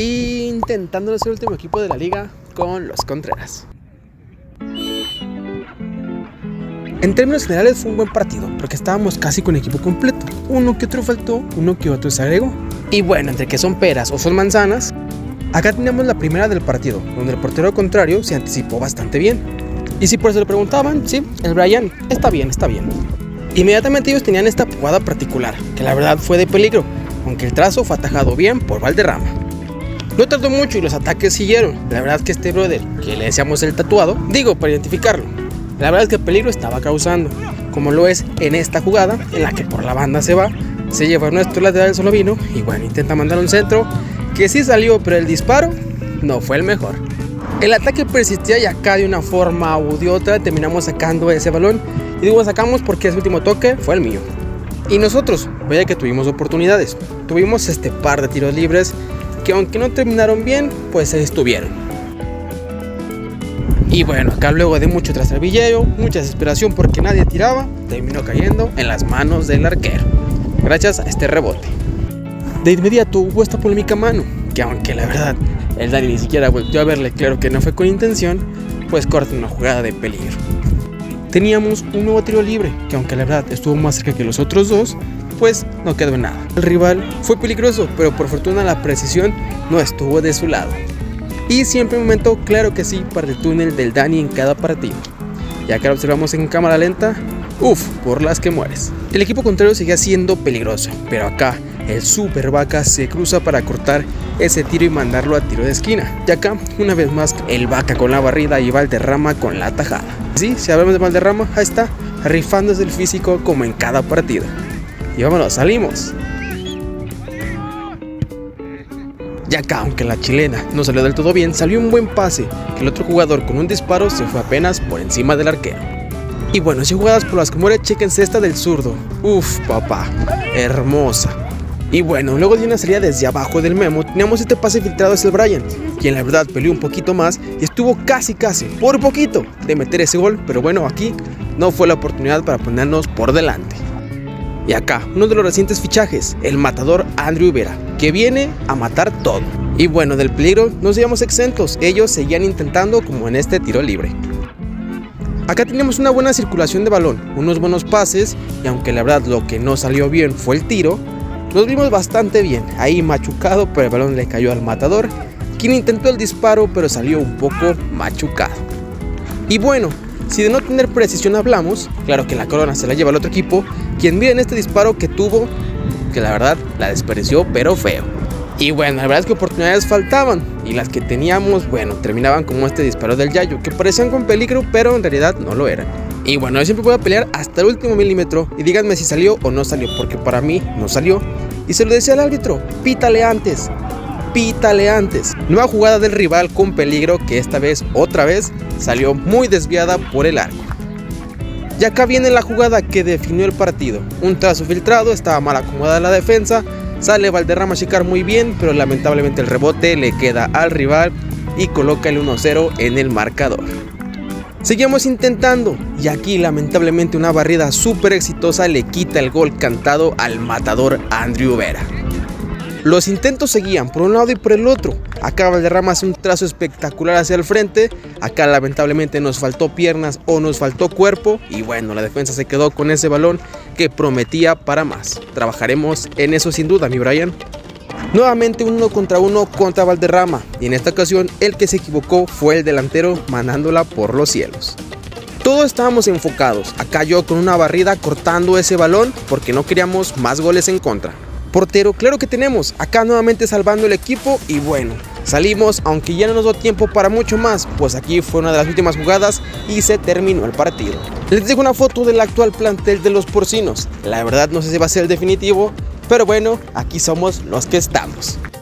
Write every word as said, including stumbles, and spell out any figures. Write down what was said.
intentando ser el último equipo de la liga con los Contreras. En términos generales fue un buen partido, porque estábamos casi con equipo completo. Uno que otro faltó, uno que otro se agregó. Y bueno, entre que son peras o son manzanas, acá teníamos la primera del partido, donde el portero contrario se anticipó bastante bien. Y si por eso le preguntaban, sí, el Brian, está bien, está bien. Inmediatamente ellos tenían esta jugada particular, que la verdad fue de peligro, aunque el trazo fue atajado bien por Valderrama. No tardó mucho y los ataques siguieron. La verdad es que este brother, que le decíamos el tatuado, digo para identificarlo, la verdad es que el peligro estaba causando, como lo es en esta jugada, en la que por la banda se va, se lleva a nuestro lateral Solovino y bueno, intenta mandar un centro, que sí salió, pero el disparo no fue el mejor. El ataque persistía y acá de una forma u de otra terminamos sacando ese balón. Y digo sacamos porque ese último toque fue el mío. Y nosotros, vaya que tuvimos oportunidades. Tuvimos este par de tiros libres que aunque no terminaron bien, pues estuvieron. Y bueno, acá luego de mucho trastabilleo, mucha desesperación porque nadie tiraba, terminó cayendo en las manos del arquero, gracias a este rebote. De inmediato hubo esta polémica mano, que aunque la verdad el Dani ni siquiera volvió a verle, claro que no fue con intención, pues corta una jugada de peligro. Teníamos un nuevo tiro libre, que aunque la verdad estuvo más cerca que los otros dos, pues no quedó en nada. El rival fue peligroso, pero por fortuna la precisión no estuvo de su lado. Y siempre un momento, claro que sí, para el túnel del Dani en cada partido. Y acá lo observamos en cámara lenta, uff, por las que mueres. El equipo contrario seguía siendo peligroso, pero acá el Super Vaca se cruza para cortar ese tiro y mandarlo a tiro de esquina. Y acá, una vez más, el Vaca con la barrida y Valderrama con la tajada. Sí, si hablamos de Valderrama, ahí está, rifándose el físico como en cada partido. Y vámonos, salimos. Y acá, aunque la chilena no salió del todo bien, salió un buen pase, que el otro jugador con un disparo se fue apenas por encima del arquero. Y bueno, si jugadas por las que muere, chequense esta del zurdo. Uf, papá, hermosa. Y bueno, luego de una salida desde abajo del Memo, teníamos este pase filtrado hacia el Brian, quien la verdad peleó un poquito más y estuvo casi casi, por poquito, de meter ese gol, pero bueno, aquí no fue la oportunidad para ponernos por delante. Y acá, uno de los recientes fichajes, el matador Andrew Vera, que viene a matar todo. Y bueno, del peligro no seríamos exentos, ellos seguían intentando como en este tiro libre. Acá teníamos una buena circulación de balón, unos buenos pases, y aunque la verdad lo que no salió bien fue el tiro, nos vimos bastante bien, ahí machucado, pero el balón le cayó al matador, quien intentó el disparo pero salió un poco machucado. Y bueno, si de no tener precisión hablamos, claro que la corona se la lleva al otro equipo, quien miren este disparo que tuvo, que la verdad la desperdició pero feo. Y bueno, la verdad es que oportunidades faltaban, y las que teníamos, bueno, terminaban como este disparo del Yayo, que parecían con peligro pero en realidad no lo eran. Y bueno, yo siempre voy a pelear hasta el último milímetro, y díganme si salió o no salió, porque para mí no salió. Y se lo decía al árbitro, pítale antes, pítale antes. Nueva jugada del rival con peligro, que esta vez, otra vez, salió muy desviada por el arco. Y acá viene la jugada que definió el partido. Un trazo filtrado, estaba mal acomodada la defensa, sale Valderrama a checar muy bien, pero lamentablemente el rebote le queda al rival y coloca el uno cero en el marcador. Seguimos intentando y aquí lamentablemente una barrida súper exitosa le quita el gol cantado al matador Andrew Vera. Los intentos seguían por un lado y por el otro. Acá Valderrama hace un trazo espectacular hacia el frente. Acá lamentablemente nos faltó piernas o nos faltó cuerpo. Y bueno, la defensa se quedó con ese balón que prometía para más. Trabajaremos en eso sin duda, mi Brian. Nuevamente uno contra uno contra Valderrama. Y en esta ocasión el que se equivocó fue el delantero, mandándola por los cielos. Todos estábamos enfocados. Acá yo con una barrida cortando ese balón porque no queríamos más goles en contra. Portero, claro que tenemos, acá nuevamente salvando el equipo y bueno, salimos aunque ya no nos dio tiempo para mucho más, pues aquí fue una de las últimas jugadas y se terminó el partido. Les dejo una foto del actual plantel de los porcinos, la verdad no sé si va a ser el definitivo, pero bueno, aquí somos los que estamos.